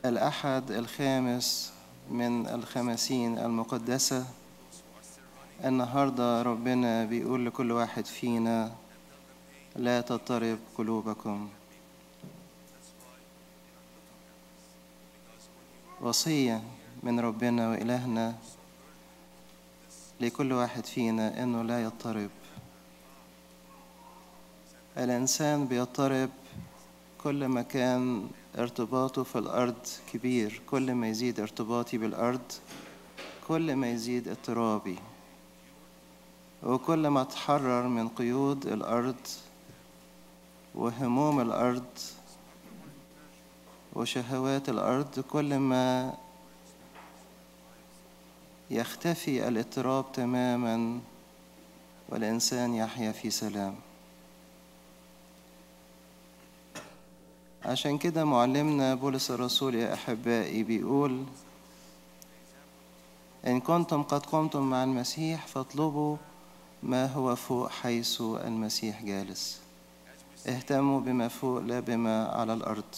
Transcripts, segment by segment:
الأحد الخامس من الخمسين المقدسة. النهاردة ربنا بيقول لكل واحد فينا: لا تضطرب قلوبكم. وصية من ربنا وإلهنا لكل واحد فينا إنه لا يضطرب. الإنسان بيضطرب كل ما كان ارتباطه في الأرض كبير. كل ما يزيد ارتباطي بالأرض كل ما يزيد اضطرابي، وكل ما اتحرر من قيود الأرض وهموم الأرض وشهوات الأرض كل ما يختفي الاضطراب تماما والإنسان يحيا في سلام. عشان كده معلمنا بولس الرسول يا أحبائي بيقول: إن كنتم قد قمتم مع المسيح فاطلبوا ما هو فوق حيث المسيح جالس. اهتموا بما فوق لا بما على الأرض.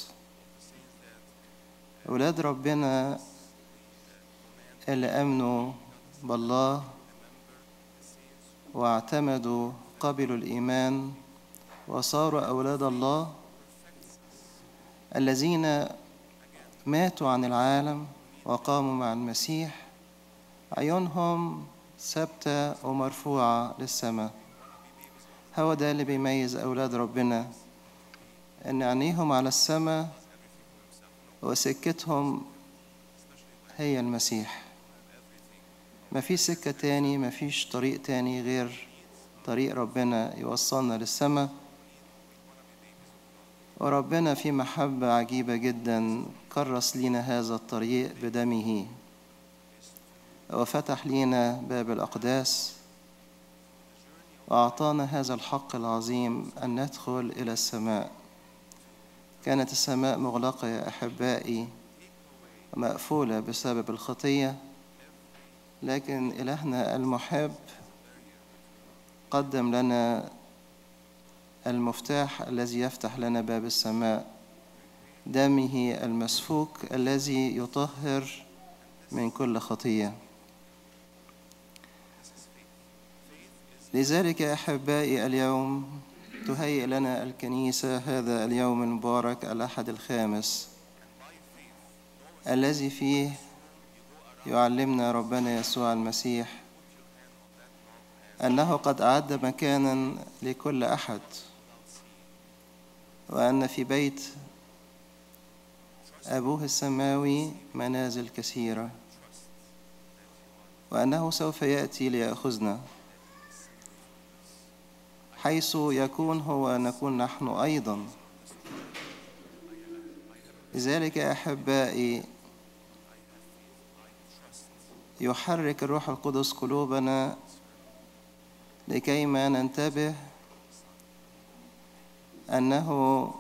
أولاد ربنا اللي آمنوا بالله واعتمدوا قبلوا الإيمان وصاروا أولاد الله، الذين ماتوا عن العالم وقاموا مع المسيح، عيونهم ثابتة ومرفوعة للسماء. هو ده اللي بيميز أولاد ربنا، إن عينيهم على السماء وسكتهم هي المسيح. مفيش سكة تاني، مفيش طريق تاني غير طريق ربنا يوصلنا للسماء. وربنا في محبة عجيبة جدا كرس لينا هذا الطريق بدمه وفتح لينا باب الأقداس وأعطانا هذا الحق العظيم أن ندخل إلى السماء. كانت السماء مغلقة يا أحبائي مقفولة بسبب الخطية، لكن إلهنا المحب قدم لنا المفتاح الذي يفتح لنا باب السماء، دمه المسفوك الذي يطهر من كل خطية. لذلك يا أحبائي اليوم تهيئ لنا الكنيسة هذا اليوم المبارك الأحد الخامس، الذي فيه يعلمنا ربنا يسوع المسيح أنه قد أعد مكانا لكل أحد، وأن في بيت أبوه السماوي منازل كثيرة، وأنه سوف يأتي ليأخذنا حيث يكون هو نكون نحن أيضا. لذلك يا أحبائي يحرك الروح القدس قلوبنا لكيما ننتبه أنه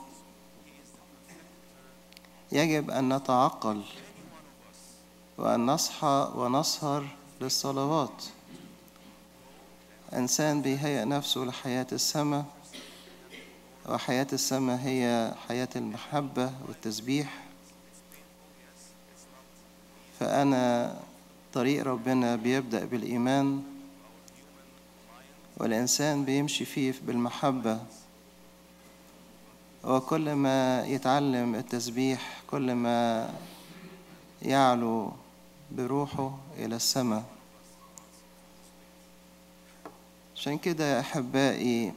يجب أن نتعقل وأن نصحى ونسهر للصلوات. إنسان بيهيئ نفسه لحياة السماء، وحياة السماء هي حياة المحبة والتسبيح. فأنا طريق ربنا بيبدأ بالإيمان، والإنسان بيمشي فيه بالمحبة، وكل ما يتعلم التسبيح كل ما يعلو بروحه إلى السماء. عشان كده يا أحبائي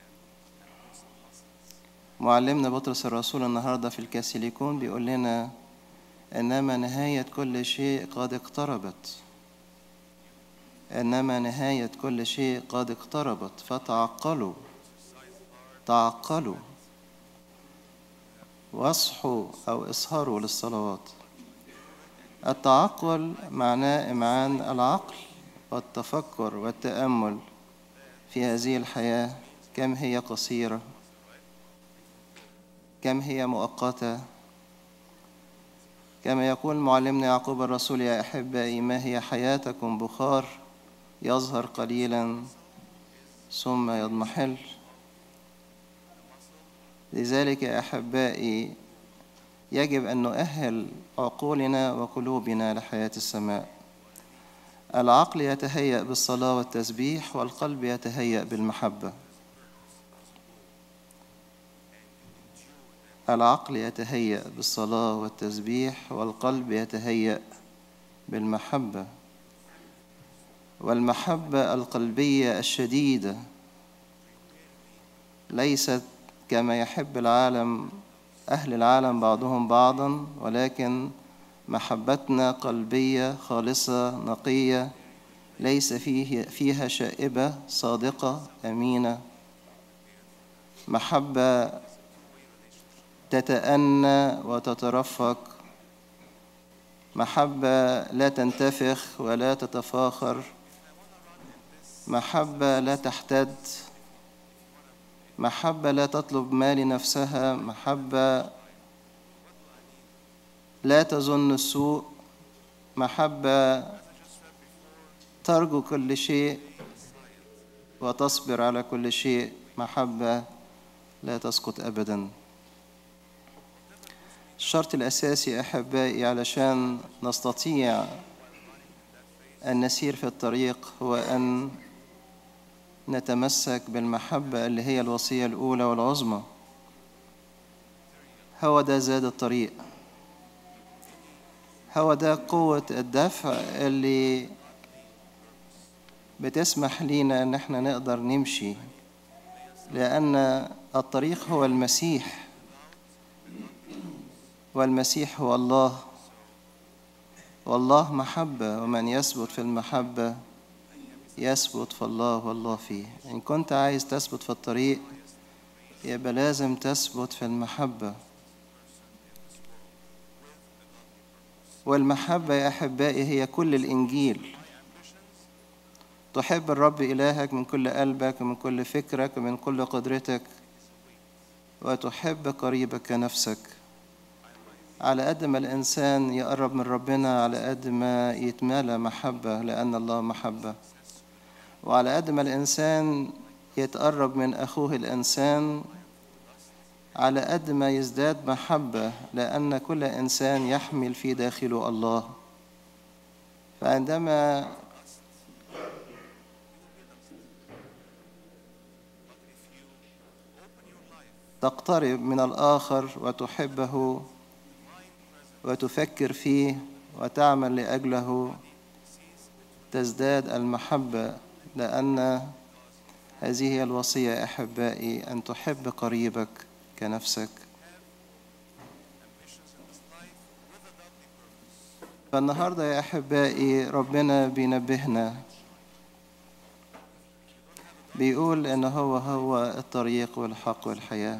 معلمنا بطرس الرسول النهاردة في الكاسيليكون بيقول لنا: إنما نهاية كل شيء قد اقتربت. إنما نهاية كل شيء قد اقتربت، فتعقلوا. تعقلوا واصحوا أو اسهروا للصلوات. التعقل معناه إمعان العقل والتفكر والتأمل في هذه الحياة، كم هي قصيرة، كم هي مؤقتة. كما يقول معلمنا يعقوب الرسول: يا أحبائي ما هي حياتكم بخار يظهر قليلا ثم يضمحل. لذلك يا أحبائي يجب أن نؤهل عقولنا وقلوبنا لحياة السماء. العقل يتهيأ بالصلاة والتسبيح، والقلب يتهيأ بالمحبة. العقل يتهيأ بالصلاة والتسبيح، والقلب يتهيأ بالمحبة. والمحبة القلبية الشديدة ليست كما يحب العالم، أهل العالم بعضهم بعضا، ولكن محبتنا قلبية خالصة نقية، ليس فيها شائبة، صادقة أمينة. محبة تتأنى وتترفق، محبة لا تنتفخ ولا تتفاخر، محبة لا تحتد، محبة لا تطلب ما لنفسها، محبة لا تظن السوء، محبة ترجو كل شيء وتصبر على كل شيء، محبة لا تسقط أبدا. الشرط الأساسي أحبائي علشان نستطيع أن نسير في الطريق هو أن نتمسك بالمحبة اللي هي الوصية الأولى والعظمى. هو ده زاد الطريق، هو ده قوة الدفع اللي بتسمح لينا أن احنا نقدر نمشي، لأن الطريق هو المسيح، والمسيح هو الله، والله محبة، ومن يثبت في المحبة يثبت في الله والله فيه. إن كنت عايز تثبت في الطريق يبقى لازم تثبت في المحبة. والمحبة يا أحبائي هي كل الإنجيل. تحب الرب إلهك من كل قلبك ومن كل فكرك ومن كل قدرتك، وتحب قريبك كنفسك. على قد ما الإنسان يقرب من ربنا على قد ما يتملى محبة، لأن الله محبة. وعلى قد ما الإنسان يتقرب من أخوه الإنسان على قد ما يزداد محبة، لأن كل إنسان يحمل في داخله الله. فعندما تقترب من الآخر وتحبه وتفكر فيه وتعمل لأجله تزداد المحبة، لأن هذه هي الوصية يا أحبائي، أن تحب قريبك كنفسك. فالنهاردة يا أحبائي ربنا بينبهنا، بيقول إن هو الطريق والحق والحياة.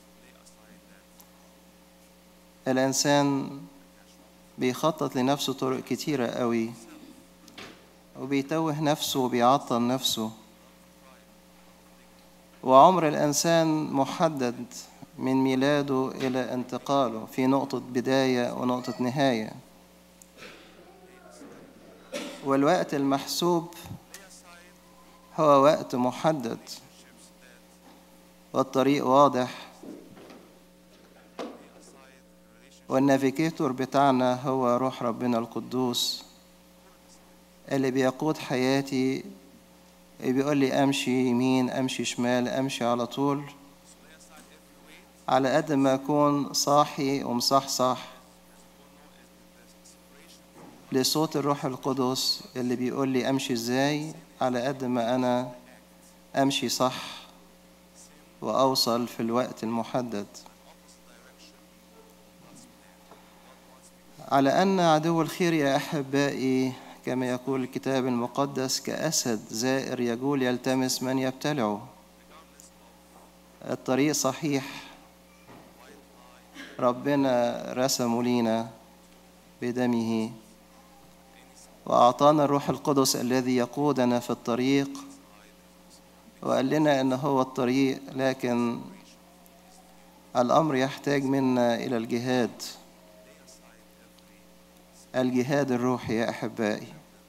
الإنسان بيخطط لنفسه طرق كتيرة قوي، وبيتوه نفسه وبيعطل نفسه، وعمر الإنسان محدد من ميلاده إلى انتقاله، في نقطة بداية ونقطة نهاية. والوقت المحسوب هو وقت محدد، والطريق واضح، والنافيجيتور بتاعنا هو روح ربنا القدوس اللي بيقود حياتي، بيقول لي أمشي يمين أمشي شمال أمشي على طول، على قد ما أكون صاحي ومصحصح لصوت الروح القدس اللي بيقول لي أمشي إزاي، على قد ما أنا أمشي صح وأوصل في الوقت المحدد. على أن عدو الخير يا أحبائي كما يقول الكتاب المقدس كأسد زائر يجول يلتمس من يبتلعه. الطريق صحيح، ربنا رسمه لينا بدمه، وأعطانا الروح القدس الذي يقودنا في الطريق، وقال لنا إن هو الطريق، لكن الأمر يحتاج منا إلى الجهاد الروحي يا أحبائي،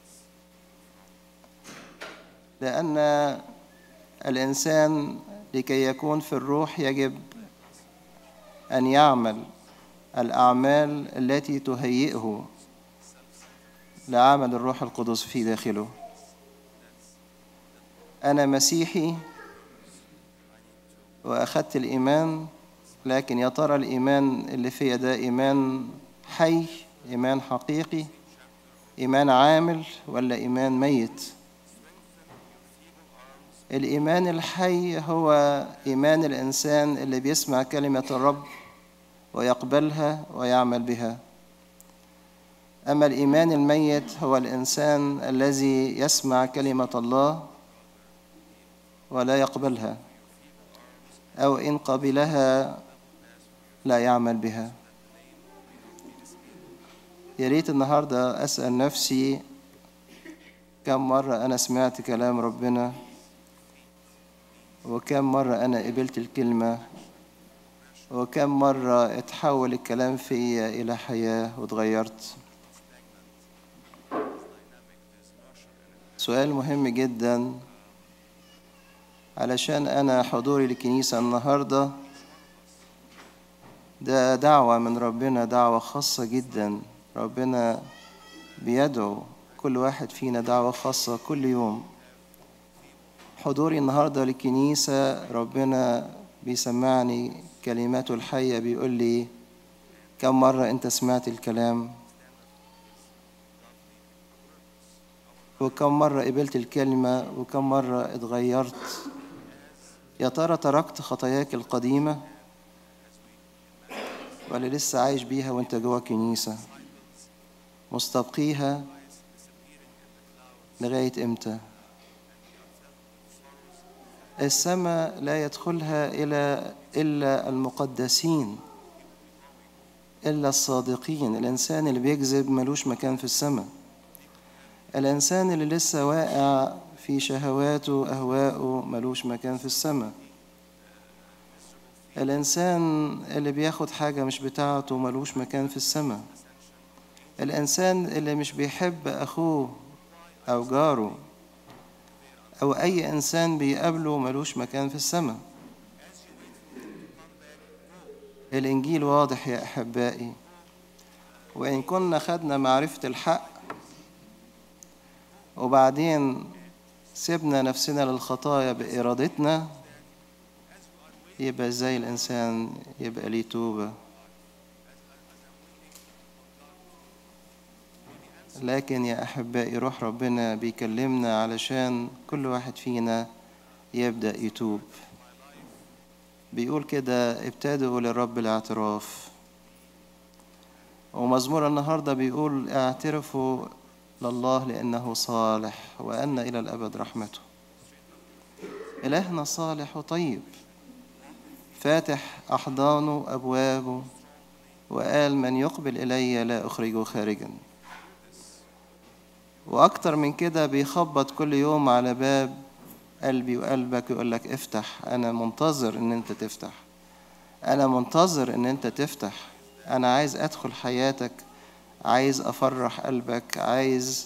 لأن الإنسان لكي يكون في الروح يجب أن يعمل الأعمال التي تهيئه لعمل الروح القدس في داخله. أنا مسيحي وأخذت الإيمان، لكن يا ترى الإيمان اللي فيا ده إيمان حي، إيمان حقيقي، إيمان عامل، ولا إيمان ميت؟ الإيمان الحي هو إيمان الإنسان اللي بيسمع كلمة الرب ويقبلها ويعمل بها. أما الإيمان الميت هو الإنسان الذي يسمع كلمة الله ولا يقبلها، أو إن قبلها لا يعمل بها. يا ريت النهاردة أسأل نفسي كم مرة أنا سمعت كلام ربنا، وكم مرة أنا قبلت الكلمة، وكم مرة اتحول الكلام فيا إلى حياة واتغيرت. سؤال مهم جدا، علشان أنا حضوري للكنيسة النهاردة ده دعوة من ربنا، دعوة خاصة جدا. ربنا بيدعو كل واحد فينا دعوة خاصة كل يوم. حضوري النهاردة للكنيسة ربنا بيسمعني كلماته الحية، بيقول لي كم مرة أنت سمعت الكلام، وكم مرة قبلت الكلمة، وكم مرة اتغيرت. يا ترى تركت خطاياك القديمة ولا لسه عايش بيها وانت جوا الكنيسة؟ مستبقيها لغاية امتى؟ السماء لا يدخلها إلا المقدسين، إلا الصادقين. الإنسان اللي بيكذب ملوش مكان في السماء. الإنسان اللي لسه واقع في شهواته وأهواءه ملوش مكان في السماء. الإنسان اللي بياخد حاجة مش بتاعته ملوش مكان في السماء. الإنسان اللي مش بيحب أخوه أو جاره أو أي إنسان بيقابله ملوش مكان في السماء. الإنجيل واضح يا أحبائي، وإن كنا خدنا معرفة الحق وبعدين سيبنا نفسنا للخطايا بإرادتنا، يبقى ازاي الإنسان يبقى ليه توبة؟ لكن يا أحبائي روح ربنا بيكلمنا علشان كل واحد فينا يبدأ يتوب. بيقول كده ابتدئوا للرب الاعتراف. ومزمور النهاردة بيقول اعترفوا لله لأنه صالح وأن إلى الأبد رحمته. إلهنا صالح وطيب، فاتح أحضانه أبوابه، وقال من يقبل إلي لا أخرجه خارجا. وأكتر من كده بيخبط كل يوم على باب قلبي وقلبك ويقول لك افتح، أنا منتظر إن أنت تفتح، أنا منتظر إن أنت تفتح. أنا عايز أدخل حياتك، عايز أفرح قلبك، عايز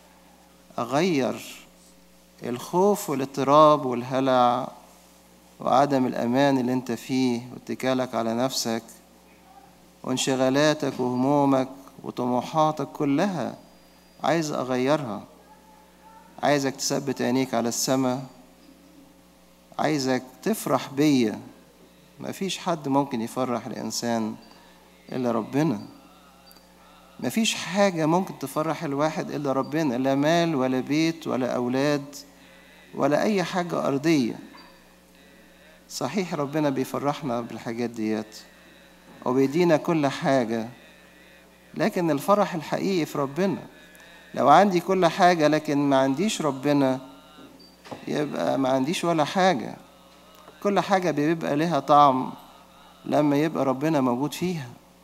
أغير الخوف والاضطراب والهلع وعدم الأمان اللي أنت فيه واتكالك على نفسك وانشغالاتك وهمومك وطموحاتك كلها. عايز أغيرها، عايزك تثبت عينيك على السماء، عايزك تفرح بيا. مفيش حد ممكن يفرح الإنسان إلا ربنا. مفيش حاجة ممكن تفرح الواحد إلا ربنا، لا مال ولا بيت ولا أولاد ولا أي حاجة أرضية. صحيح ربنا بيفرحنا بالحاجات ديات وبيدينا كل حاجة، لكن الفرح الحقيقي في ربنا. لو عندي كل حاجة لكن ما عنديش ربنا يبقى ما عنديش ولا حاجة. كل حاجة بيبقى لها طعم لما يبقى ربنا موجود فيها.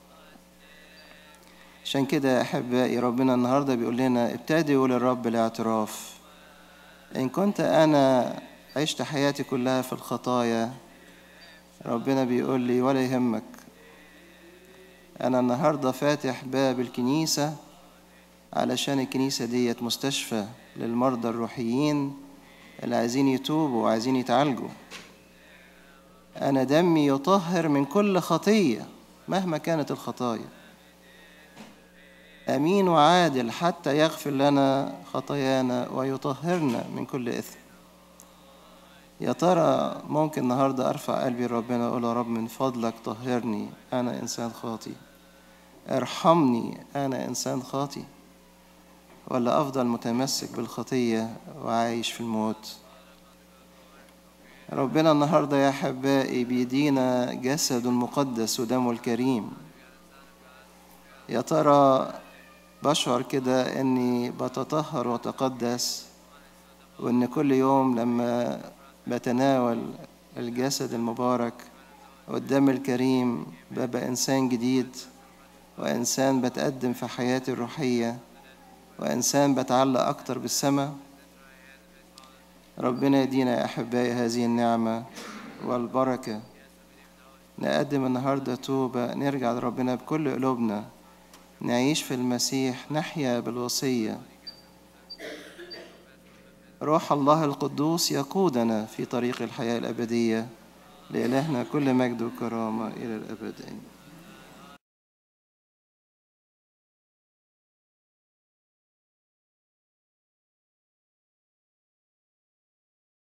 عشان كده يا أحبائي ربنا النهاردة بيقول لنا ابتدئوا للرب الاعتراف. إن كنت أنا عشت حياتي كلها في الخطايا، ربنا بيقول لي ولا يهمك، أنا النهاردة فاتح باب الكنيسة علشان الكنيسة ديت مستشفى للمرضى الروحيين اللي عايزين يتوبوا وعايزين يتعالجوا. أنا دمي يطهر من كل خطية، مهما كانت الخطايا. أمين وعادل حتى يغفر لنا خطايانا ويطهرنا من كل إثم. يا ترى ممكن النهاردة أرفع قلبي لربنا وأقول يا رب من فضلك طهرني، أنا إنسان خاطي، ارحمني أنا إنسان خاطي، ولا أفضل متمسك بالخطية وعايش في الموت؟ ربنا النهاردة يا أحبائي بيدينا جسد مقدس ودمه الكريم. يا ترى بشعر كده أني بتطهر وتقدس، وأن كل يوم لما بتناول الجسد المبارك والدم الكريم ببقى إنسان جديد، وإنسان بتقدم في حياتي الروحية، وإنسان بتعلق أكتر بالسماء. ربنا يدينا يا أحبائي هذه النعمة والبركة. نقدم النهاردة توبة، نرجع لربنا بكل قلوبنا، نعيش في المسيح، نحيا بالوصية. روح الله القدوس يقودنا في طريق الحياة الأبدية. لإلهنا كل مجد وكرامة إلى الأبد.